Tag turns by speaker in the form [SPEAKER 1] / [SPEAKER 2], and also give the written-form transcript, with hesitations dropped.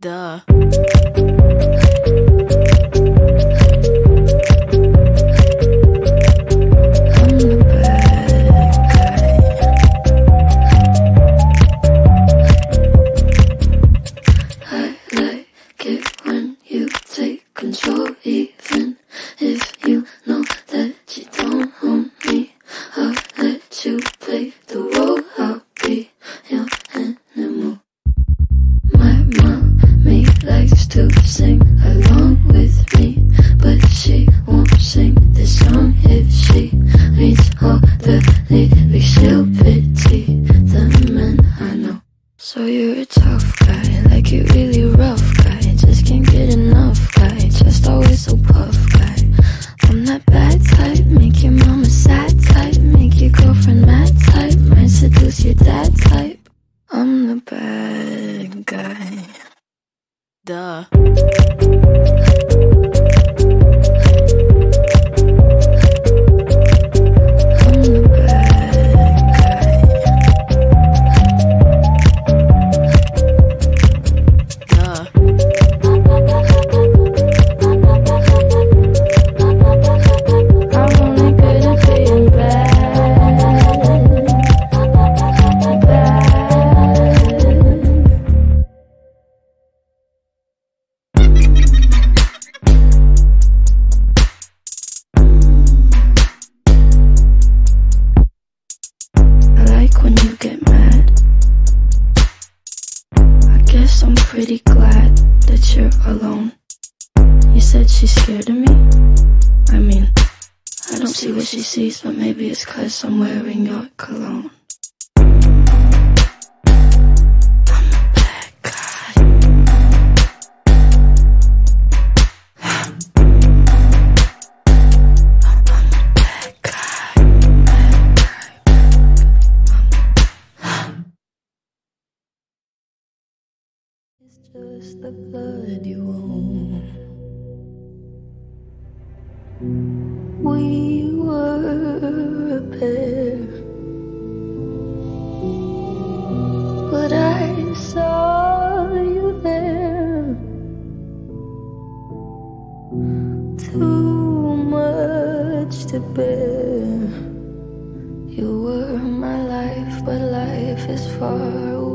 [SPEAKER 1] Duh.
[SPEAKER 2] To sing along with me, but she won't sing this song if she reads all the lyrics. She'll pity the men I know. So you're a tough guy, like you really rough guy. Just can't get enough guy, just always so puff guy. I'm that bad type, make your mama sad type, make your girlfriend mad type, might seduce your dad type. I'm the bad guy.
[SPEAKER 1] Duh.
[SPEAKER 2] When you get mad, I guess I'm pretty glad that you're alone. You said she's scared of me. I mean, I don't see what she sees, but maybe it's 'cause I'm wearing your cologne. Just the blood you own. We were a pair, but I saw you there. Too much to bear. You were my life, but life is far away.